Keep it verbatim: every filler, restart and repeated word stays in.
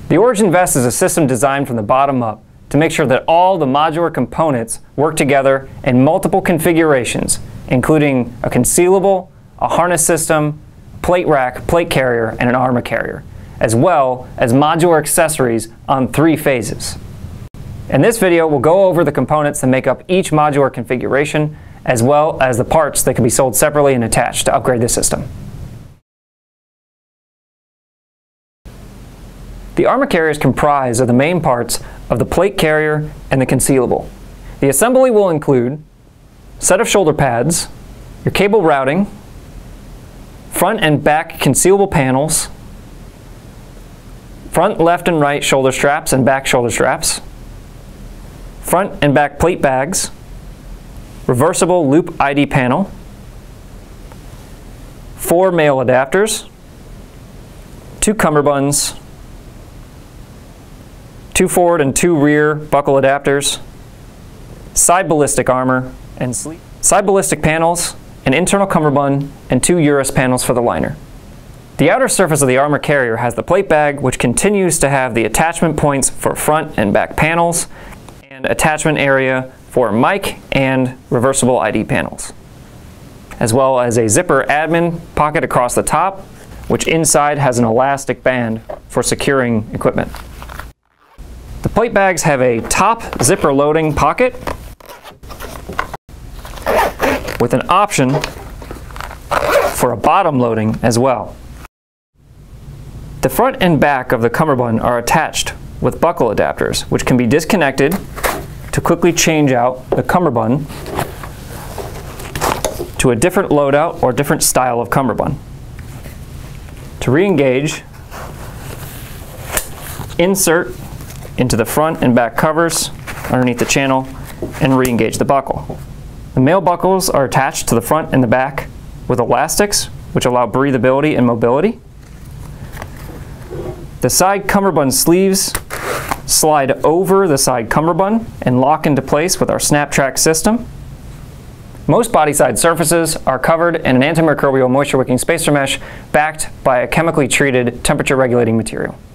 The Origin Vest is a system designed from the bottom up to make sure that all the modular components work together in multiple configurations, including a concealable, a harness system, plate rack, plate carrier, and an armor carrier, as well as modular accessories on three phases. In this video, we'll go over the components that make up each modular configuration, as well as the parts that can be sold separately and attached to upgrade the system. The armor carrier is comprised of the main parts of the plate carrier and the concealable. The assembly will include a set of shoulder pads, your cable routing, front and back concealable panels, front, left, and right shoulder straps and back shoulder straps, front and back plate bags, reversible loop I D panel, four male adapters, two cummerbunds, two forward and two rear buckle adapters, side ballistic armor, and sleeve. Side ballistic panels, an internal cummerbund, and two U R S panels for the liner. The outer surface of the armor carrier has the plate bag, which continues to have the attachment points for front and back panels, and attachment area for mic and reversible I D panels, as well as a zipper admin pocket across the top, which inside has an elastic band for securing equipment. The plate bags have a top zipper loading pocket with an option for a bottom loading as well. The front and back of the cummerbund are attached with buckle adapters, which can be disconnected to quickly change out the cummerbund to a different loadout or different style of cummerbund. To re-engage, insert into the front and back covers underneath the channel and re-engage the buckle. The male buckles are attached to the front and the back with elastics, which allow breathability and mobility. The side cummerbund sleeves slide over the side cummerbund and lock into place with our SnapTrack system. Most body side surfaces are covered in an antimicrobial moisture wicking spacer mesh backed by a chemically treated temperature regulating material.